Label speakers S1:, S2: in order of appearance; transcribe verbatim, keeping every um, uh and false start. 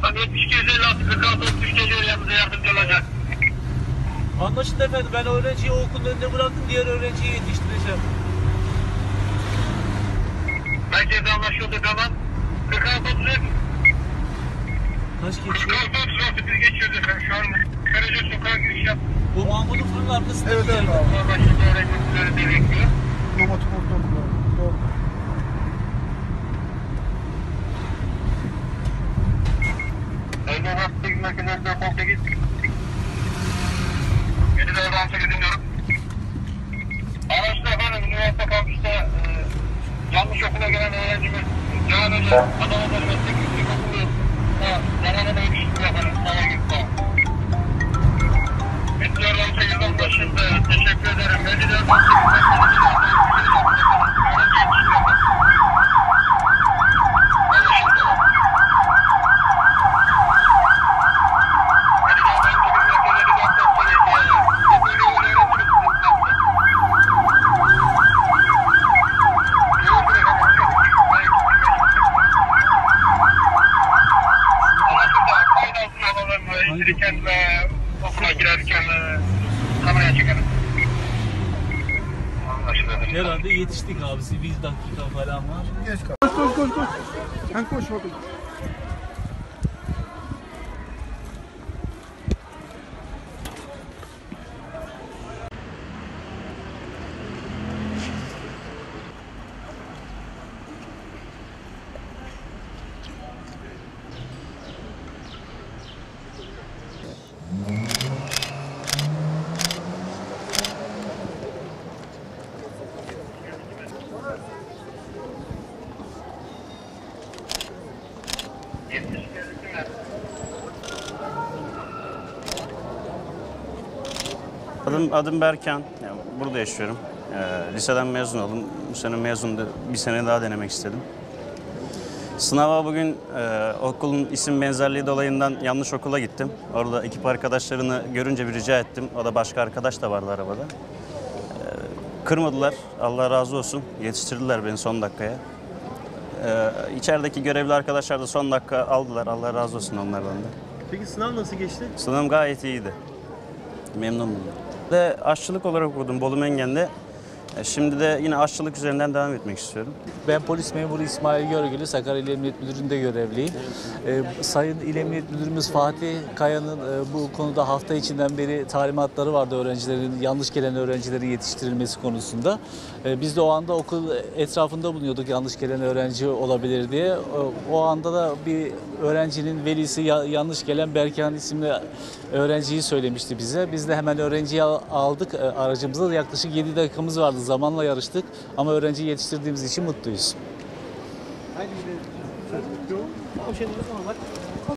S1: yetmiş iki yüz elli altı kırk altı otuz üç geliyor, yanınıza yardımcı olacak.
S2: Anlaşıldı efendim. Ben öğrenciyi o okulun önüne bıraktım. Diğer öğrenciyi yetiştireceğim.
S1: Merkezde anlaşıldı, tamam. kırk altı otuz üç.
S2: Kaç
S1: kırk
S2: geçiyor?
S1: altı otuz altı biz geçiyoruz efendim şu an. Karaca sokağa giriş yap.
S2: Bu Mahmut'un fırının arkasında
S3: Evet,
S2: bir
S3: evet
S2: yerde.
S3: abi.
S1: Anlaşıldı, öğrencileri de bekliyor.
S3: Domates ortamında. Doğru.
S1: Evde vakti merkezlerinde on sekiz. yedi de on sekiz dinliyorum. Araçta efendim, üniversite kampüste e, yanlış okula gelen öğrencimiz Canan Hoca, Adana'da Meslek Yüksek Okulu Adana'da yetiştirdi efendim. Sağ gitti. Bekliyor on sekiz on başında. Teşekkür ederim. yedi de on sekiz. Girerken ve okula girerken kameraya çekelim. Anlaşıldı.
S2: Herhalde yetiştik abisi. Bir dakika falan var.
S3: Geç kal. Koş koş koş koş. Sen koş bakayım.
S4: Adım, adım Berkan. Yani burada yaşıyorum. Ee, liseden mezun oldum. Bu sene mezunda bir sene daha denemek istedim. Sınava bugün e, okulun isim benzerliği dolayından yanlış okula gittim. Orada ekip arkadaşlarını görünce bir rica ettim. O da başka arkadaş da vardı arabada. Ee, kırmadılar. Allah razı olsun. Yetiştirdiler beni son dakikaya. Ee, içerideki görevli arkadaşlar da son dakika aldılar. Allah razı olsun onlardan da.
S5: Peki sınav nasıl geçti?
S4: Sınavım gayet iyiydi. Memnunum. Ve aşçılık olarak okudum Bolu Mengen'de. Şimdi de yine aşçılık üzerinden devam etmek istiyorum.
S6: Ben polis memuru İsmail Görgülü, Sakarya İl Emniyet Müdürlüğü'nde görevliyim. Ee, Sayın İl Emniyet Müdürümüz Fatih Kaya'nın e, bu konuda hafta içinden beri talimatları vardı öğrencilerin, yanlış gelen öğrencilerin yetiştirilmesi konusunda. Ee, biz de o anda okul etrafında bulunuyorduk yanlış gelen öğrenci olabilir diye. O, o anda da bir öğrencinin velisi ya, yanlış gelen Berkan isimli öğrenciyi söylemişti bize. Biz de hemen öğrenciyi aldık e, aracımızda. Yaklaşık yedi dakikamız vardı. Zamanla yarıştık ama öğrenciyi yetiştirdiğimiz için mutluyuz.
S5: Haydi gidelim. O şey normal.